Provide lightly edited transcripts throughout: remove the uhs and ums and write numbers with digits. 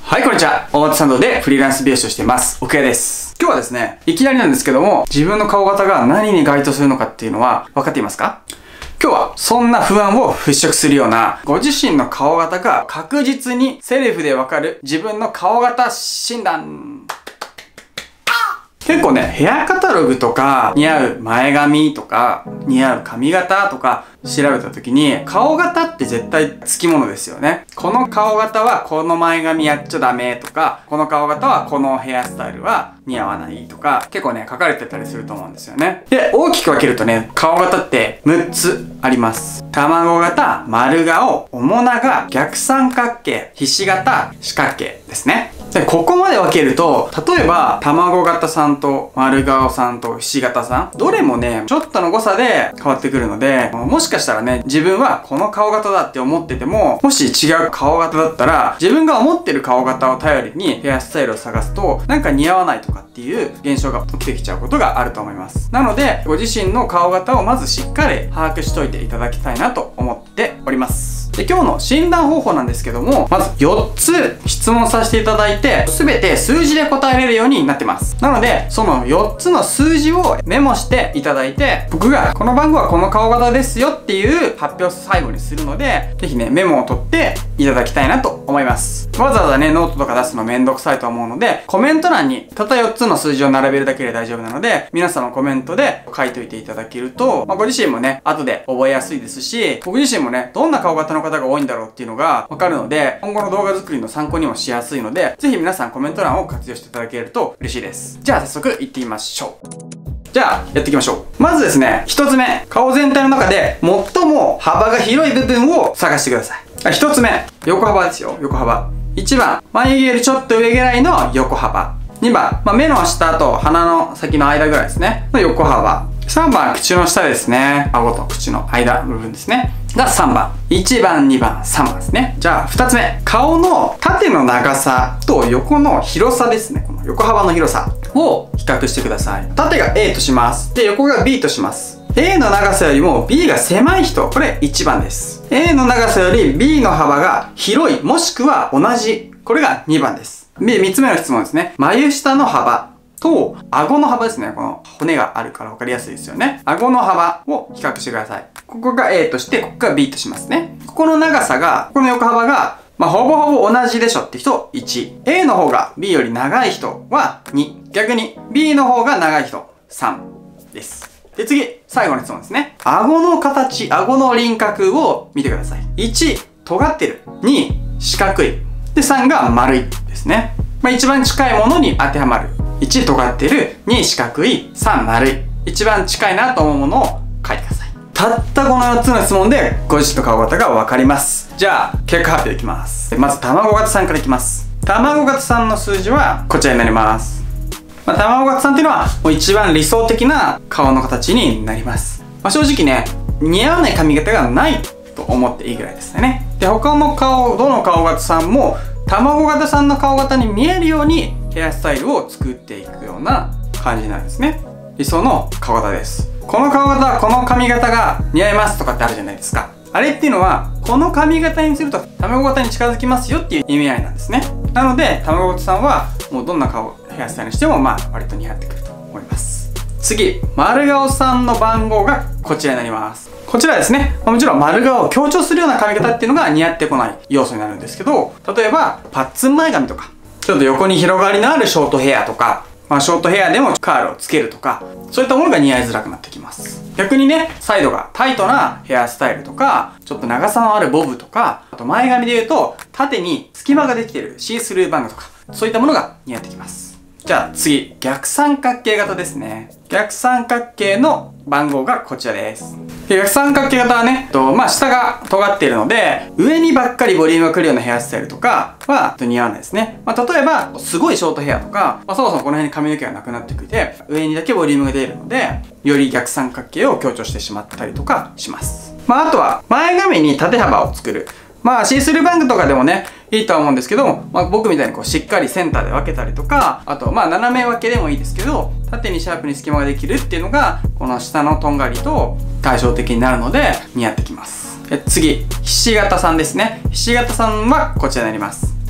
はい、こんにちは。大和参道でフリーランス美容師をしています。奥谷です。今日はですね、いきなりなんですけども、自分の顔型が何に該当するのかっていうのは分かっていますか？今日はそんな不安を払拭するような、ご自身の顔型が確実にセルフで分かる自分の顔型診断。結構ね、ヘアカタログとか、似合う前髪とか、似合う髪型とか、調べた時に、顔型って絶対つきものですよね。この顔型はこの前髪やっちゃダメとか、この顔型はこのヘアスタイルは似合わないとか、結構ね、書かれてたりすると思うんですよね。で、大きく分けるとね、顔型って6つあります。卵型、丸顔、面長、逆三角形、ひし形、四角形ですね。で、ここまで分けると、例えば、卵型さんと丸顔さんとひし形さん、どれもね、ちょっとの誤差で変わってくるので、もしかしたらね、自分はこの顔型だって思ってても、もし違う顔型だったら、自分が思ってる顔型を頼りにヘアスタイルを探すと、なんか似合わないとかっていう現象が起きてきちゃうことがあると思います。なので、ご自身の顔型をまずしっかり把握しといていただきたいなと思っております。で、今日の診断方法なんですけども、まず4つ質問させていただいて、すべて数字で答えれるようになってます。なので、その4つの数字をメモしていただいて、僕がこの番号はこの顔型ですよっていう発表を最後にするので、ぜひね、メモを取っていただきたいなと思います。わざわざね、ノートとか出すのめんどくさいと思うので、コメント欄にたった4つの数字を並べるだけで大丈夫なので、皆さんのコメントで書いといていただけると、ご自身もね、後で覚えやすいですし、僕自身もね、どんな顔型の方が多いんだろうっていうのがわかるので、今後の動画作りの参考にもしやすいので、ぜひ皆さんコメント欄を活用していただけると嬉しいです。じゃあ早速行ってみましょう。じゃあ、やっていきましょう。まずですね、1つ目。顔全体の中で最も幅が広い部分を探してください。1つ目。横幅ですよ。横幅。1番。眉毛よりちょっと上ぐらいの横幅。2番。目の下と鼻の先の間ぐらいですね。の横幅。3番。口の下ですね。顎と口の間の部分ですね。が3番。1番、2番、3番ですね。じゃあ、2つ目。顔の縦の長さと横の広さですね。この横幅の広さを比較してください。縦が A とします。で、横が B とします。A の長さよりも B が狭い人、これ1番です。A の長さより B の幅が広い、もしくは同じ。これが2番です。3つ目の質問ですね。眉下の幅と顎の幅ですね。この骨があるから分かりやすいですよね。顎の幅を比較してください。ここが A として、ここが B としますね。ここの長さが、ここの横幅が、ほぼほぼ同じでしょって人1。A の方が B より長い人は2。逆に B の方が長い人3です。で、次、最後の質問ですね。顎の形、顎の輪郭を見てください。1、尖ってる。2、四角い。で、3が丸いですね。一番近いものに当てはまる。1、尖ってる。2、四角い。3、丸い。一番近いなと思うものを書いてください。たったこの4つの質問でご自身の顔型がわかります。じゃあ、結果発表いきます。まず、卵型さんからいきます。卵型さんの数字はこちらになります。卵型さんっていうのはもう一番理想的な顔の形になります。正直ね、似合わない髪型がないと思っていいぐらいですね。で、他の顔、どの顔型さんも卵型さんの顔型に見えるようにヘアスタイルを作っていくような感じなんですね。理想の顔型です。この顔型、この髪型が似合いますとかってあるじゃないですか。あれっていうのは、この髪型にすると卵型に近づきますよっていう意味合いなんですね。なので、卵型さんはもうどんなヘアスタイルにしても割と似合ってくると思います。次、丸顔さんの番号がこちらになります。こちらですね、もちろん丸顔を強調するような髪型っていうのが似合ってこない要素になるんですけど、例えばパッツン前髪とか、ちょっと横に広がりのあるショートヘアとか、ショートヘアでもカールをつけるとか、そういったものが似合いづらくなってきます。逆にね、サイドがタイトなヘアスタイルとか、ちょっと長さのあるボブとか、あと前髪で言うと、縦に隙間ができているシースルーバングとか、そういったものが似合ってきます。じゃあ次、逆三角形型ですね。逆三角形の番号がこちらです。逆三角形型はね、下が尖っているので、上にばっかりボリュームが来るようなヘアスタイルとかは似合わないですね。例えば、すごいショートヘアとか、そもそもこの辺に髪の毛がなくなってきて、上にだけボリュームが出るので、より逆三角形を強調してしまったりとかします。あとは、前髪に縦幅を作る。シースルーバングとかでもね、いいとは思うんですけど、僕みたいにしっかりセンターで分けたりとか、あと斜め分けでもいいですけど、縦にシャープに隙間ができるっていうのが、この下のとんがりと対照的になるので似合ってきます。次、ひし形さんですね。ひし形さんはこちらになります。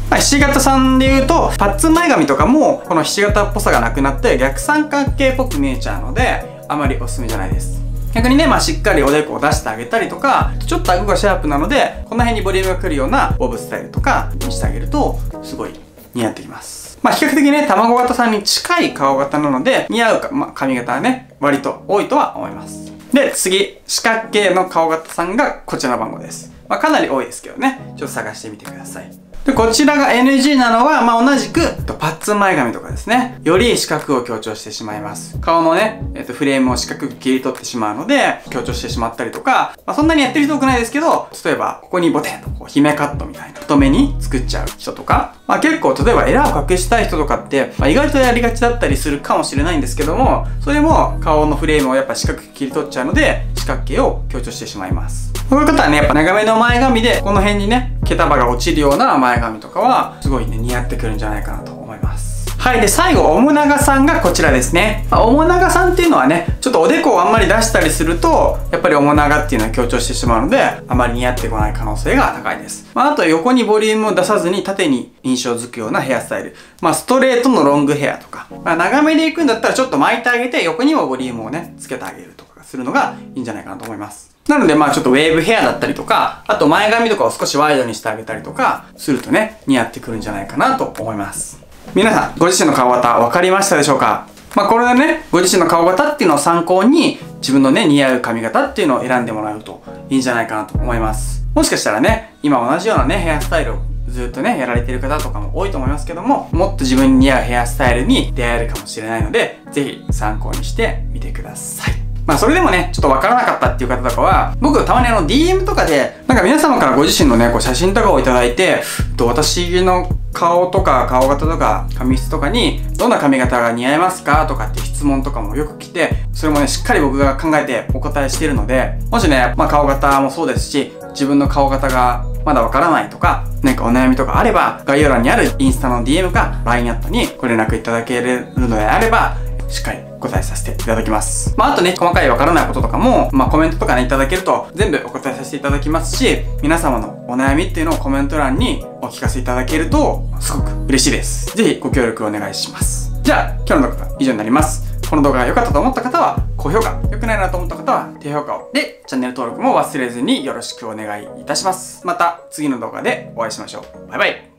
ひし形さんで言うと、パッツン前髪とかも、このひし形っぽさがなくなって逆三角形っぽく見えちゃうので、あまりおすすめじゃないです。逆にね、しっかりおでこを出してあげたりとか、ちょっと顎がシャープなので、この辺にボリュームがくるようなボブスタイルとかにしてあげると、すごい似合ってきます。比較的ね、卵型さんに近い顔型なので、似合う髪型はね、割と多いとは思います。で、次、四角形の顔型さんがこちらの番号です。かなり多いですけどね、ちょっと探してみてください。で、こちらが NG なのは、同じく、パッツン前髪とかですね。より四角を強調してしまいます。顔のね、フレームを四角く切り取ってしまうので、強調してしまったりとか、そんなにやってる人多くないですけど、例えば、ここにボテンとこう姫カットみたいな、太めに作っちゃう人とか、結構、例えばエラーを隠したい人とかって、意外とやりがちだったりするかもしれないんですけども、それも顔のフレームをやっぱ四角く切り取っちゃうので、四角形を強調してしまいます。こういう方はね、やっぱ長めの前髪で、この辺にね、毛束が落ちるような前髪とかは、すごいね、似合ってくるんじゃないかなと思います。はい。で、最後、面長さんがこちらですね。面長さんっていうのはね、ちょっとおでこをあんまり出したりすると、やっぱり面長っていうのは強調してしまうので、あまり似合ってこない可能性が高いです。あと横にボリュームを出さずに縦に印象づくようなヘアスタイル。ストレートのロングヘアとか、長めでいくんだったらちょっと巻いてあげて、横にもボリュームをね、つけてあげるとかするのがいいんじゃないかなと思います。なのでちょっとウェーブヘアだったりとか、あと前髪とかを少しワイドにしてあげたりとかするとね、似合ってくるんじゃないかなと思います。皆さん、ご自身の顔型分かりましたでしょうか？これでね、ご自身の顔型っていうのを参考に、自分のね、似合う髪型っていうのを選んでもらうといいんじゃないかなと思います。もしかしたらね、今同じようなね、ヘアスタイルをずっとね、やられてる方とかも多いと思いますけども、もっと自分に似合うヘアスタイルに出会えるかもしれないので、ぜひ参考にしてみてください。それでもね、ちょっとわからなかったっていう方とかは、僕たまにDM とかで、皆様からご自身のね、写真とかをいただいて、私の顔とか顔型とか髪質とかに、どんな髪型が似合いますかとかって質問とかもよく来て、それもね、しっかり僕が考えてお答えしているので、もしね、顔型もそうですし、自分の顔型がまだわからないとか、何かお悩みとかあれば、概要欄にあるインスタの DM か LINE アットにご連絡いただけるのであれば、しっかり答えさせていただきます。あとね、細かいわからないこととかも、コメントとかね、いただけると全部お答えさせていただきますし、皆様のお悩みっていうのをコメント欄にお聞かせいただけると、すごく嬉しいです。ぜひご協力お願いします。じゃあ、今日の動画は以上になります。この動画が良かったと思った方は、高評価、良くないなと思った方は、低評価を。で、チャンネル登録も忘れずによろしくお願いいたします。また次の動画でお会いしましょう。バイバイ。